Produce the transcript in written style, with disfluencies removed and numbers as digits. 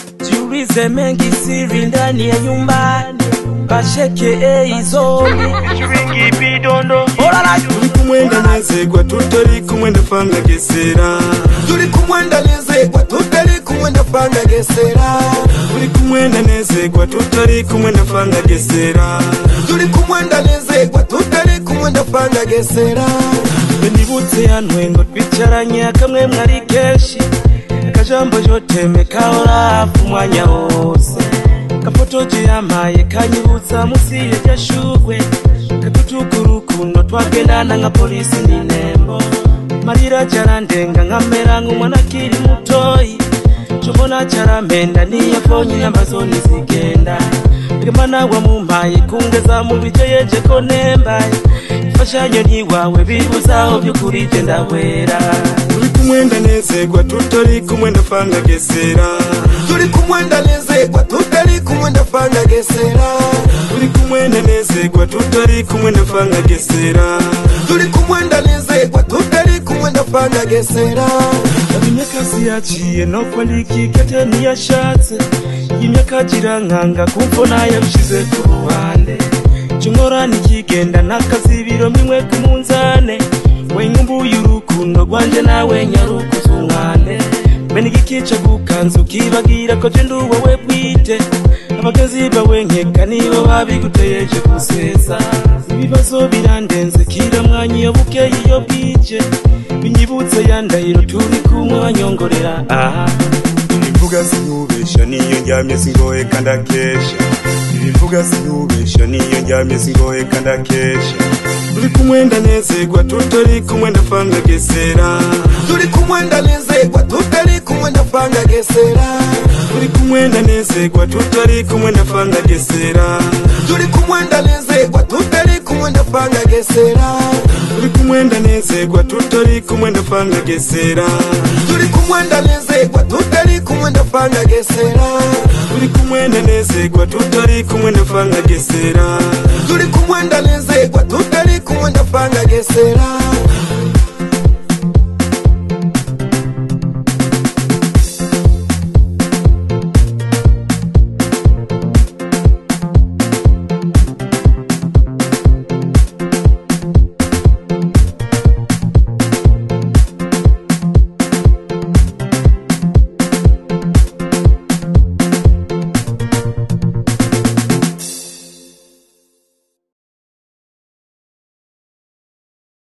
jiulize mengi siri ndani ya nyumba, basheke hizo shiringi bidondo. Turi kumwenda nezegwa tutari kumwenda fanga gesera, turi kumwenda nezegwa tutari kumwenda fanga gesera, turi kumwenda nezegwa tutari kumwenda fanga gesera, turi kumwenda nezegwa tutari kumwenda fanga gesera. Benibutse yanwengo twicaranye akamwe mwari keshi, akajambo joteme kahora hafi umwanya wose, kafotoje yamaye kanyibutsa musi yashugwe, katutuka urukundo twagendana nka polisi n'inembo, marira cyarandenga nkamera nk'umwana akiri mutoyi, cobona cyaramenda niyabonye inyambazo nizigenda, Mana wamumpaye kungeza mu bice yeje ko nembaye, ifashanyo ntiwawe bibuzaho by'ukuri je ndawera. Turi kumwenda nezegwa tutari kumwenda fanga gesera, turi kumwenda nezegwa tutari kumwenda fanga gesera, turi kumwenda nezegwa tutari kumwenda fanga gesera, turi kumwenda nezegwa tutari kumwenda fanga gesera. Imyaka yaciye no kwandiki kete niyashatse, imyaka jirankanga kumvo nayabishize ku ruhande, cyongora nikigenda nakazibiro mimwe kumunzane, wenyumbuye urukundo rwanje nawe nyarukuzumwane, bene igikica gukanzu kibagira ko je nduwowe bwite, abagezi bawe nkeka nibo babiguteyeje kusesa, ibibazo birandenze kira mwanya iyo bukeye iyo bwije, binyibutse yandahiro turi kumwe banyongorera. ibivuga sinubesha niyo njyamye singoye kandi akesha, ibivuga sinubesha niyo njyamye singoye kandi akesha. Turi kumwenda nezegwa tutari kumwenda fanga gesera, turi kumwenda nezegwa tutari kumwenda fanga gesera, turi kumwenda nezegwa tutari kumwenda fanga gesera, turi kumwenda nezegwa tutari kumwenda fanga gesera, turi kumwenda nezegwa tutari kumwenda fanga gesera, turi kumwenda nezegwa tutari kumwenda fanga gesera, turi kumwenda nezegwa tutari kumwenda fanga gesera, turi kumwenda nezegwa tutari kumwenda fanga gesera.